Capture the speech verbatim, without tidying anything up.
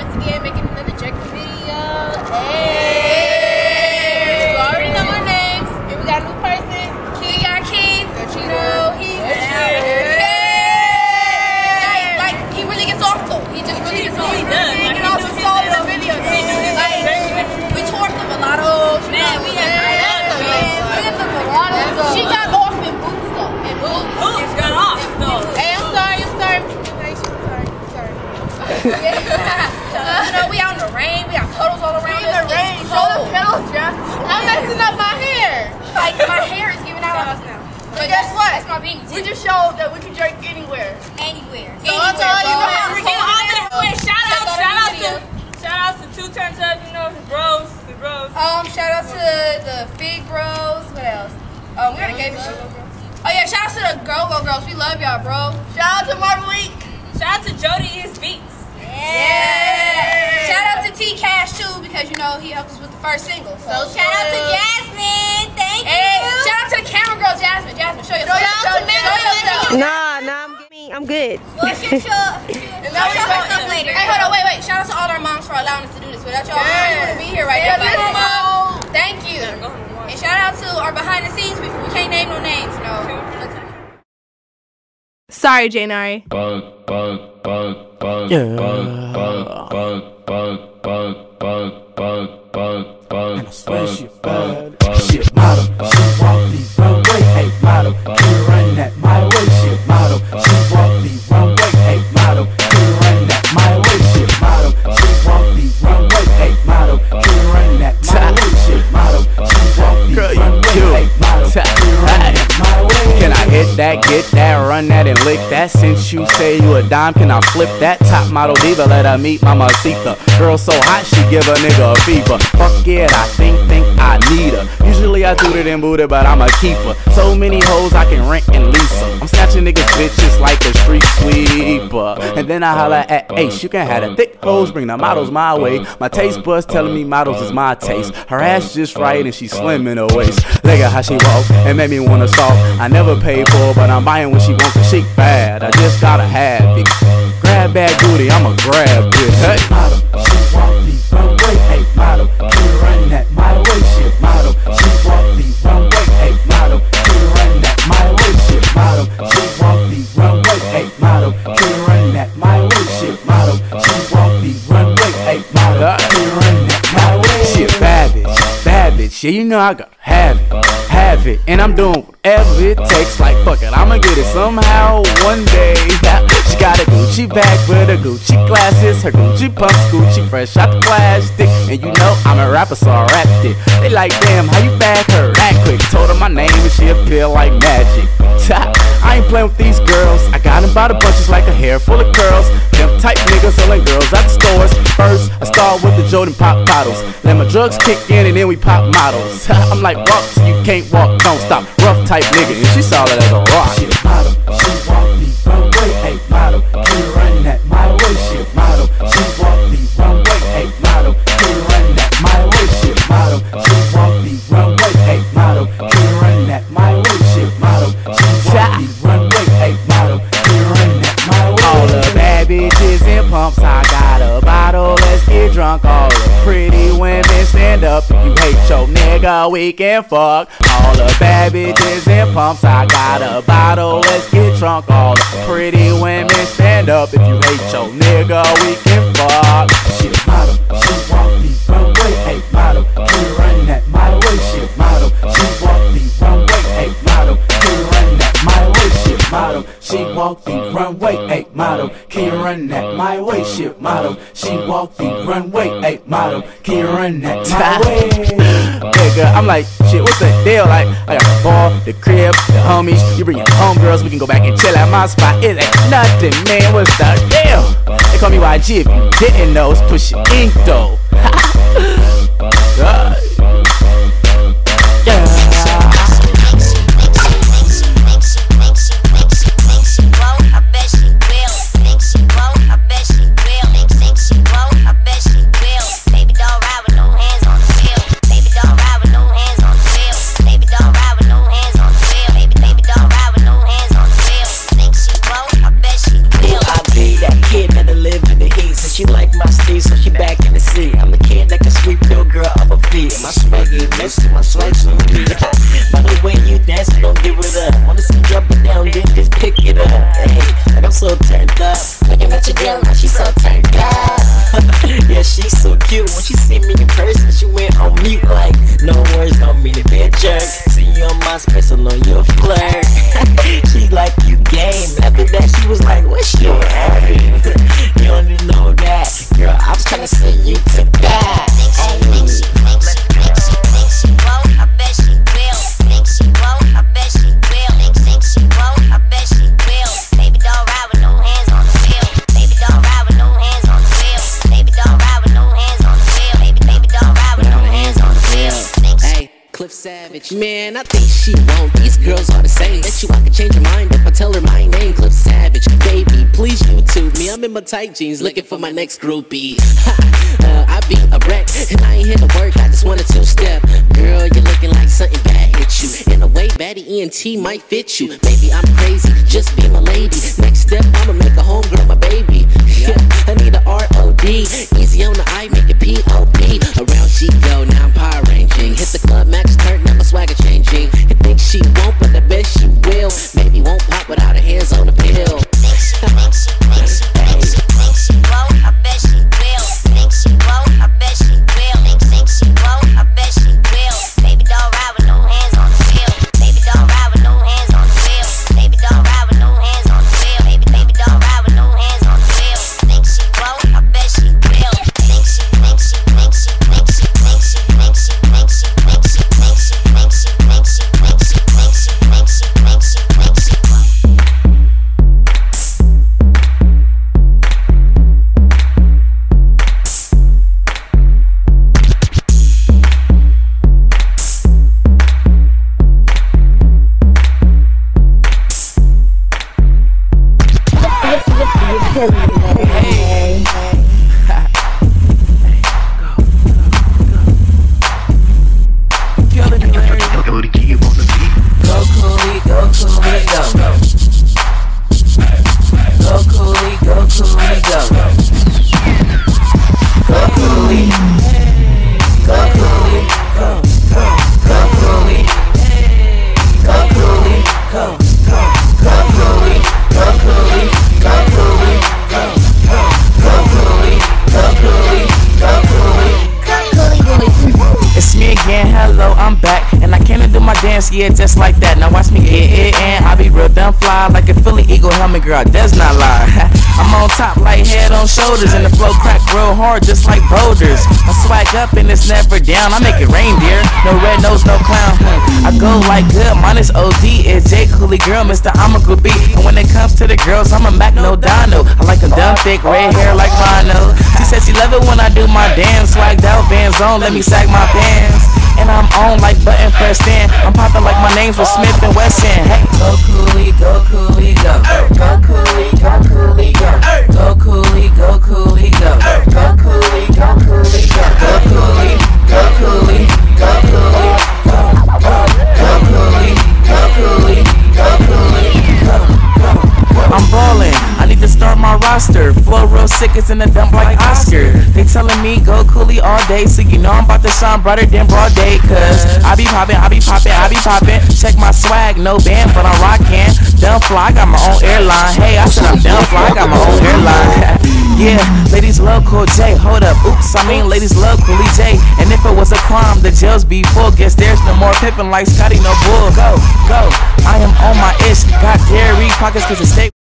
today making another Drake video. Hey! You already know our names. And we got a new person. King, our King. The Cheeto. He Hey! Like, he really gets off though. He just really gets off. He does. He gets off his soul in the video though. Like, we toured the mulattoes. Man, we had She got off in boots though. In boots. Boots got off though. Hey, I'm sorry, I'm sorry. I'm sorry, I'm sorry. You know, we out in the rain. We got puddles all around us. In the rain. Show the pedals, Jeff. I'm messing up my hair. Like, my hair is giving out on us now. But guess what? That's my beanie. We just showed that we can drink anywhere. Anywhere. So anywhere, that's all you know. Wait, shout out, shout out to, shout out to Two Turns Up, you know, the bros, the bros. Um, shout out to the Big Bros. What else? Um, we already gave it. Oh yeah, shout out to the Go Go Girls. We love y'all, bro. Shout out to Marguerite. Shout out to Jody Is Beats. Yeah. yeah. Shout out to T Cash too, because you know he helped us with the first single. So, so shout out to Jasmine. Thank hey, you. Shout out to the camera girl, Jasmine. Jasmine, show yourself. Shout out to yourself. Nah, nah, I'm good. I'm good. Well, shoot, shoot. And now show herself later. Hey, hold on, wait, wait. Shout out to all our moms for allowing us to do this. Without y'all, yeah. we wouldn't be here right yeah, now. Mom. Thank you. And shout out to our behind the scenes people. We can't name no names, you know. Sorry, Janari. Yeah. And I swear she bad. She model. She walk the runway. Hey, model. Can you run that my way? She model. She walk the runway. Hey, model. Can you run that my way? She model. She walk the runway. Hey, model. Can you run that my way? She model. She walk the runway. Hey, model. Can you run that my way? Can I hit that, get that, run that, and lick that? Since you say you a dime, can I flip that? Top model diva, let her meet Mamacita. Girl so hot, she give a nigga a fever. Fuck it, I think, think I need her. Usually I do it in booty, but I'm a keeper. So many hoes I can rent and lease them. I'm snatching niggas bitches like a street sweeper. And then I holla at Ace, you can have the thick hoes, bring the models my way. My taste buds telling me models is my taste. Her ass just right and she slim in her waist. Look at how she walk, and made me wanna stalk. I never paid for, but I'm buying when she wants a chic bad. I just gotta have it. Grab bad booty, I'ma grab it. Hey. Model, she walk the runway. Hey, model, can you run that my way? She model, she walk the runway. Hey, model, can you run that my way? She model, she walk the runway. Hey, model, can you run that my way? She model, she walk the runway. Hey, model, can you run that my way? She a bad bitch, bad bitch. Yeah, you know I gotta have it, have it, and I'm doing whatever it takes. Like fuck it, I'ma get it somehow one day. She got a Gucci bag with her Gucci glasses, her Gucci pumps, Gucci fresh out the plastic. And you know I'm a rapper, so I rapped it. They like, damn, how you bag her that quick? Told her my name and she appear like magic. I ain't playing with these girls. I got them by the bunches like a hair full of curls. Them type niggas selling girls at the stores. First, I start with the Jordan pop bottles. Then my drugs kick in and then we pop models. I'm like, walk till you can't walk, don't stop. Rough type nigga, and she solid as a rock. She model, she walk the runway. Hey, model, can you run that my way? She model, she walk the runway. Hey, model, can you run that my way? She model, she walk the runway. Hey, model, can you run that my way? She model, she walk the runway. Hey, model, can you run that my way? All the bad bitches in pumps, I got a bottle, let's get drunk. All the pretty women stand up. If you hate your nigga, we can fuck. All the bad bitches in pumps, I got a bottle, let's get drunk. All the pretty women stand up. If you hate your nigga, we can fuck. She model, she walk the runway. Hey, model, can you run that my way? She model, she walk the runway. Hey, model, can you run that my way? She model, she walk the runway. Hey, model, can you run that my way? She model, she walk the runway. Hey, model, can you run that my way? Nigga, I'm like, shit, what's the deal? Like, I got the ball, the crib, the homies. You bring your homegirls, we can go back and chill at my spot. It ain't nothing, man, what's the deal? They call me Y G if you didn't know. It's Push Ink though. God. Yeah. She like my steez, so she girls see my swag's on me. By the way you dance, don't give it up. Wanna see you up and down, then just pick it up. Hey, like I'm so turned up. Looking at your girl, now she so turned up. Yeah, she's so cute. When she see me in person, she went on mute like, no words don't mean to be a jerk. See you on my space alone, you a flirt. She like, you game. After that, she was like, what's your habit? You don't even know that. Girl, I was trying to say you to that. Think she, think she, think she, think she, think she won't, I bet she will. Think she won't, I bet she will. Think, think she won't, I bet she will. Baby, don't ride with no hands on the wheel. Baby, don't ride with no hands on the wheel. Baby, don't ride with no hands on the wheel. Baby, baby, don't ride with no hands on the wheel. Hey, Cliff Savage, man, I think she won't. These girls are the same. Bet you I could change her mind if I tell her my name, Cliff Savage. Baby, please YouTube me. I'm in my tight jeans looking for my next groupie. uh, I be a wreck and I ain't here to work. I just want a two-step. Girl, you're looking like something bad hit you. In a way, baddie E N T might fit you. Maybe I'm crazy, just be my lady. Next step, I'ma make a homegirl my baby. Yeah, I need a R O D. Easy on the I, make it P O P. Around she go, now I'm power ranging. Hit the club, max turn, now my swagger changing. You think she won't, but I bet she will. Maybe won't pop without her hands on the pill. Think she, think she, think she, think she, think she won't, I bet she will. Think she won't, I bet she will. Think, think she won't, I bet she will. Baby, don't ride with no hands on the wheel. Baby, don't ride with no hands on the wheel. Baby, don't ride with no hands on the wheel. Baby, baby, don't ride with no hands on the wheel. Think she won't, I bet she will. Think she, think she, think she, think she, think she, think she, think she, think she, think she, think she, think she, think she, think she, think she, think she, think she, think she. Yeah, just like that. Now watch me get it and I be real damn fly like a Philly Eagle helmet, girl, does not lie. I'm on top like head on shoulders and the flow crack real hard just like boulders. I swag up and it's never down. I make it rain, dear. No red nose, no clown. I go like good, minus O D. It's J. Cooley, girl, Mister I'm a groupie. And when it comes to the girls, I'm a Mac no Dino. I like them dumb, thick, red hair like Rhino. She said she love it when I do my dance. Swagged out, Vans on, let me sag my pants. And I'm on like button pressed in. I'm popping like my name's was Smith and Wesson. Hey, go Cooley, go Cooley, go. Go Cooley, go Cooley, go. Go Cooley, go Cooley, go. Go Cooley, go Cooley, go. Go Cooley, go Cooley, go Cooley, go. Go Cooley, go Cooley, go Cooley, go. I'm ballin', I need to start my roster. Flow real sick, it's in the dump like Oscar. They telling me go Cooley all day, so you know I'm about to shine brighter than broad day. Cause I be poppin', I be poppin', I be poppin'. Check my swag, no band, but I'm rockin'. Dumb fly, I got my own airline. Hey, I said I'm dumb fly, I got my own airline. Yeah, ladies love Cool J, hold up, oops, I mean ladies love Cooley J. And if it was a crime, the jails be full. Guess there's no more pippin' like Scotty, no bull. Go, go, I am on my ish, got dairy pockets cause it's stay.